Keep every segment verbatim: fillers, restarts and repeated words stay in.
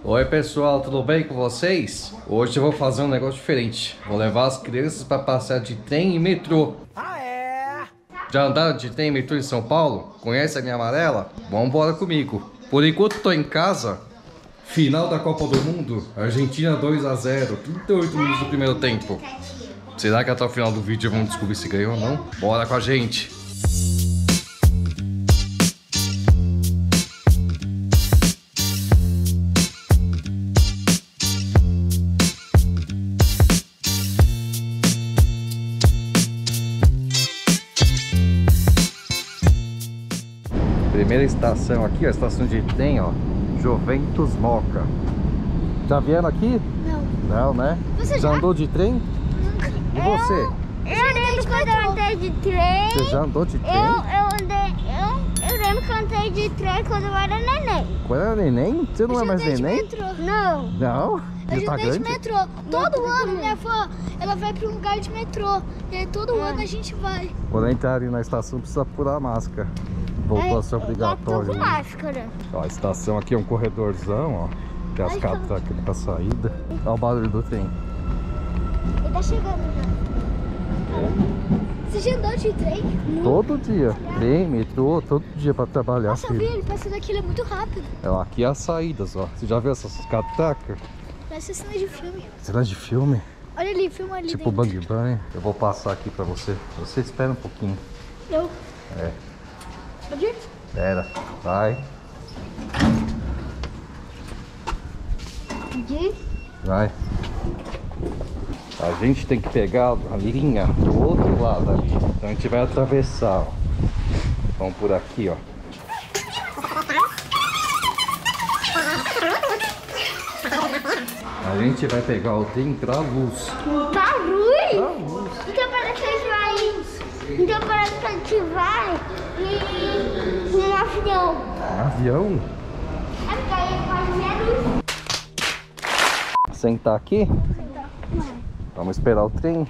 Oi pessoal, tudo bem com vocês? Hoje eu vou fazer um negócio diferente. Vou levar as crianças para passear de trem e metrô. Ah, é? Já andaram de trem e metrô em São Paulo? Conhece a linha amarela? Vamos embora comigo. Por enquanto tô em casa. Final da Copa do Mundo, Argentina dois a zero, trinta e oito minutos do primeiro tempo. Será que até o final do vídeo vamos descobrir se ganhou ou não? Bora com a gente! Primeira estação aqui, ó, a estação de trem, ó, Juventus Moca. Já vieram aqui? Não. Não, né? Você já, já andou de trem? Nunca. E você? Eu, eu lembro quando eu andei de trem. Você já andou de trem? Eu, eu andei. Eu, eu lembro que eu andei de trem quando eu era neném. Quando era neném? Você não eu é mais andei neném? De metrô. Não. Não? Eu Já já tá andei de grande? metrô. Todo ano minha avó, ela vai para um lugar de metrô. E aí todo ano a gente vai. Quando entrarem na estação precisa furar a máscara. Voltou a ser obrigatório. Eu tô com máscara. Ó, a estação aqui é um corredorzão, ó. Tem as Ai, catracas aqui pra saída. Olha o barulho do trem. Ele tá chegando já. Você já andou de trem? Todo dia. Trem, metrô, todo dia pra trabalhar. Nossa, filho. vi, ele passa daqui, ele é muito rápido. Ó, aqui é as saídas, ó. Você já viu essas catracas? Parece cena de filme. Cena de filme? Olha ali, filma ali Tipo dentro. Bang Bang. Eu vou passar aqui pra você. Você espera um pouquinho. Eu. É. Pode ir? Espera. Vai. Pode ir? Vai. A gente tem que pegar a linha do outro lado ali. Então a gente vai atravessar, ó. Vamos por aqui, ó. A gente vai pegar o trem pra luz. Tá ruim? Pra luz. Então parece que a gente vai. Então parece que a gente vai em um avião. Um avião? É porque aí faz menos. Sentar aqui? Vamos esperar o trem.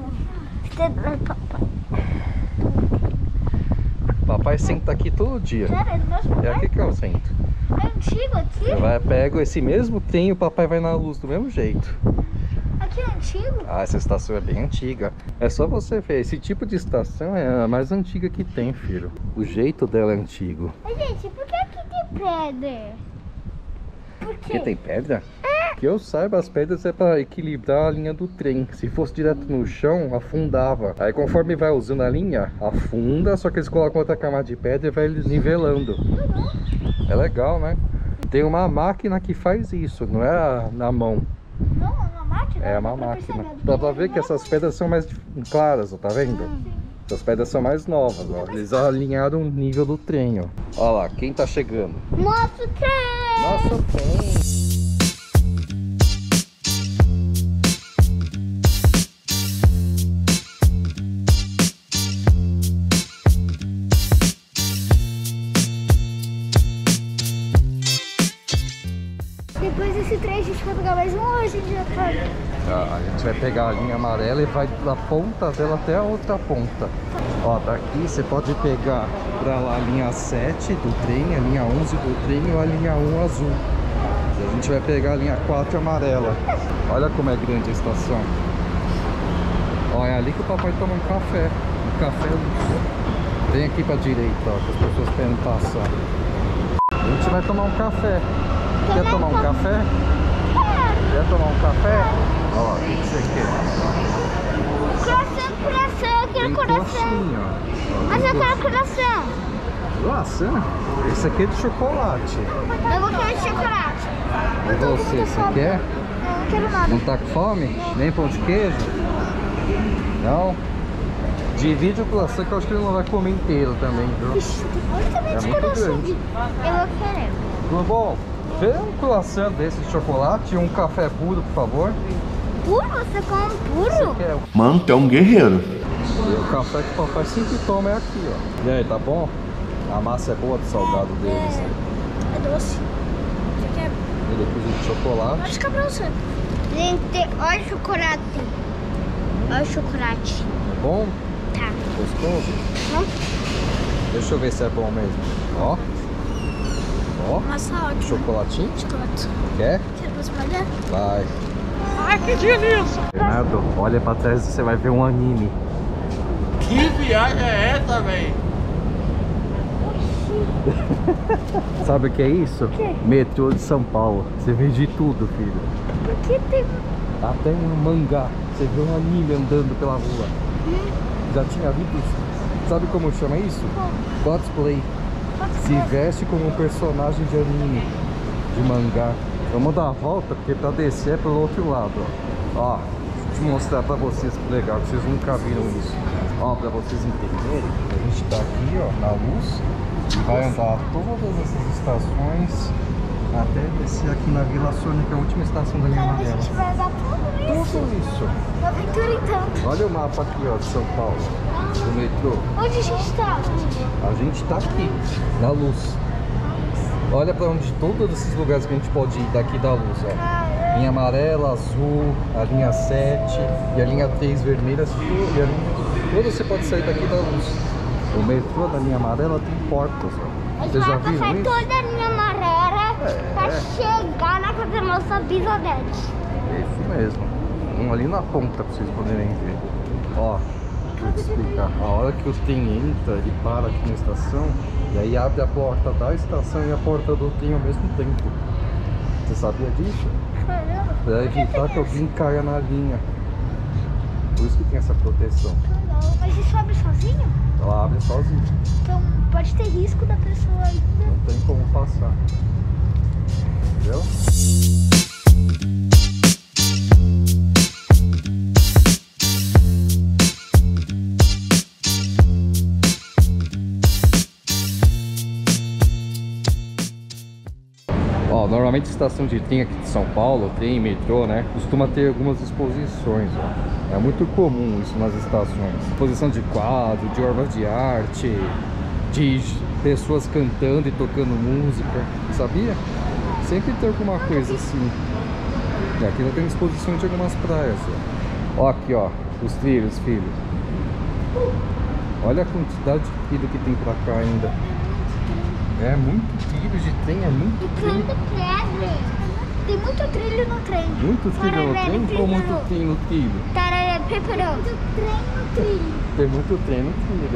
Papai senta aqui todo dia. É aqui que eu sento. É antigo aqui? Eu vai, pego esse mesmo trem e o papai vai na luz do mesmo jeito. Aqui é antigo? Ah, essa estação é bem antiga. É só você ver, esse tipo de estação é a mais antiga que tem, filho. O jeito dela é antigo. Mas, gente, por que aqui tem pedra? Por quê? Porque tem pedra? Que eu saiba, as pedras é para equilibrar a linha do trem. Se fosse direto no chão, afundava. Aí conforme vai usando a linha, afunda, só que eles colocam outra camada de pedra e vai nivelando. É legal, né? Tem uma máquina que faz isso, não é a- na mão. Não, é uma máquina? É uma Dá pra máquina. perceber. Dá pra ver que essas pedras são mais claras, ó, tá vendo? Essas pedras são mais novas, ó. Eles alinharam o nível do trem, ó. Olha lá, quem tá chegando? Nosso trem! Nossa, trem! Depois desse trem a gente vai pegar mais um hoje, a gente já tá. Ah, a gente vai pegar a linha amarela e vai da ponta dela até a outra ponta. Ó, daqui você pode pegar pra lá a linha sete do trem, a linha onze do trem ou a linha um azul. E a gente vai pegar a linha quatro amarela. Olha como é grande a estação. Ó, é ali que o papai toma um café. Um café. Vem aqui pra direita, ó, que as pessoas querem passar. A gente vai tomar um café. Quer tomar um café? Quer tomar um café? Ó, o que que você quer? Coração, coração, eu quero Tem coração. coxinha, ó. Mas eu quero coração. Croissant? Esse aqui é de chocolate. Eu vou querer chocolate. E você, você quer? Não, não quero nada. Não tá com fome? Nem pão de queijo? Não? Divide o croissant que eu acho que ele não vai comer inteiro também, viu? Ixi, olha também É de muito coração. grande. Eu vou querer. Tudo bom? Vê um croissant desse de chocolate e um café puro, por favor. Puro? Você come puro? Quer? Mano, tu é um guerreiro. E o café que o papai sempre toma é aqui, ó. E aí, tá bom? A massa é boa do salgado deles. É, é doce. Você quer? Ele é cozido de chocolate. Pode ficar pra você. Gente, olha o chocolate. Olha o chocolate. É bom? Tá. Gostoso? Hum? Deixa eu ver se é bom mesmo. Ó. Ó, Nossa, ótimo. chocolatinho? Chocolate. Quer? Você pode molhar? Vai. Ai, que delícia. Bernardo, olha pra trás e você vai ver um anime. Que viagem é essa, velho? Sabe o que é isso? O quê? Metrô de São Paulo. Você vê de tudo, filho. Por que tem... Até um mangá. Você vê um anime andando pela rua. Hum? Já tinha visto isso? Sabe como chama isso? Cosplay. Se veste como um personagem de anime, de mangá. Vamos dar a volta, porque pra descer é pelo outro lado, ó. Ó, deixa eu te mostrar pra vocês que legal, que vocês nunca viram isso. Ó, pra vocês entenderem, a gente tá aqui, ó, na luz. E vai andar todas essas estações até descer aqui na Vila Sônia, que é a última estação da linha A amarela. gente vai dar tudo isso. Tudo isso. Uma aventura então. Olha o mapa aqui, ó, de São Paulo, do metrô. Onde a gente tá? A gente tá aqui, na luz. Olha pra onde todos esses lugares que a gente pode ir daqui da luz, ó. Caramba. Linha amarela, azul, a linha sete e a linha três vermelha, tudo, e a linha... todas você pode sair daqui da luz. O metrô da linha amarela tem portas, ó. A gente Vocês já vai passar viram isso? toda a linha amarela É. pra chegar na casa da nossa bisonete. É isso mesmo. Um ali na ponta pra vocês poderem ver. Ó, deixa eu te explicar. A hora que o trem entra, ele para aqui na estação e aí abre a porta da estação e a porta do trem ao mesmo tempo. Você sabia disso? Caramba. Pra evitar que alguém caia na linha. Por isso que tem essa proteção. Caramba. Mas isso abre sozinho? Ela abre sozinha. Então pode ter risco da pessoa ainda. Não tem como passar. Entendeu? Ó, normalmente estação de trem aqui de São Paulo, trem, metrô, né, costuma ter algumas exposições, ó. É muito comum isso nas estações. Exposição de quadro, de obras de arte, de pessoas cantando e tocando música, sabia? Sempre tem alguma coisa assim. E aqui já tem exposição de algumas praias, ó. Ó aqui, ó, os trilhos, filho. Olha a quantidade de trilho que tem pra cá ainda. É muito trilho de trem, é muito E trilho. quando quebra, tem muito trilho no trem. Muito trilho no trem ou muito trem no trilho? Tararé, peperão. Muito trem no trilho. Tem muito trem no trilho.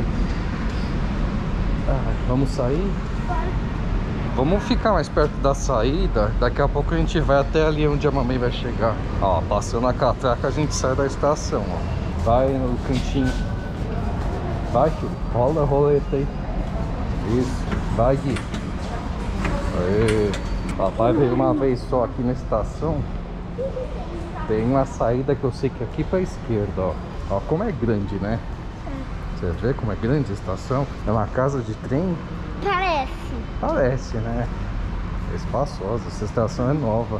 Ah, vamos sair? Vamos ficar mais perto da saída. Daqui a pouco a gente vai até ali onde a mamãe vai chegar. Ó, passando a catraca a gente sai da estação, ó. Vai no cantinho. Vai, filho. Rola a roleta aí. Isso. Vai, Gui. Aê. Papai veio uma vez só aqui na estação. Tem uma saída que eu sei que é aqui pra esquerda, ó. Ó como é grande, né? Você vê como é grande a estação? É uma casa de trem? Parece. Parece, né? É espaçosa, essa estação é nova.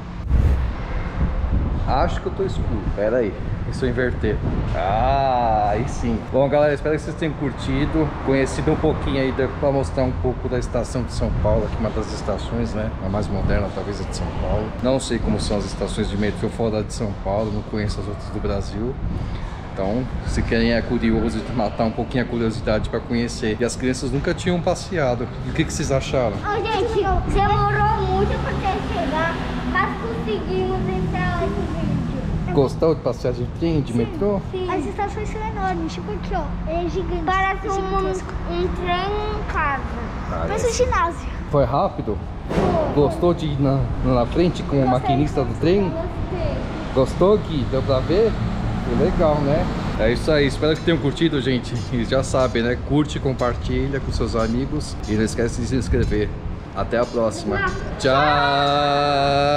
Acho que eu tô escuro, pera aí, deixa eu inverter. Ah, aí sim. Bom, galera, espero que vocês tenham curtido, conhecido um pouquinho aí, deu pra mostrar um pouco da estação de São Paulo, aqui uma das estações, né? A mais moderna, talvez, a de São Paulo. Não sei como são as estações de metrô fora de São Paulo, não conheço as outras do Brasil. Então, se querem é curioso de matar um pouquinho a curiosidade para conhecer. E as crianças nunca tinham passeado. E o que, que vocês acharam? Ô, gente, demorou muito pra até chegar, mas conseguimos entrar nesse vídeo. Gostou de passear de trem, de metrô? Sim. As estações são enormes, tipo aqui, ó. É gigante. Parece um, um trem em casa. Parece um ginásio. Foi rápido? Gostou de ir na, na frente com o maquinista do trem? Gostei. Gostou, Gui? Deu pra ver? Foi legal, né? É isso aí, espero que tenham curtido, gente. E já sabem, né? Curte, compartilha com seus amigos e não esquece de se inscrever. Até a próxima. Tchau!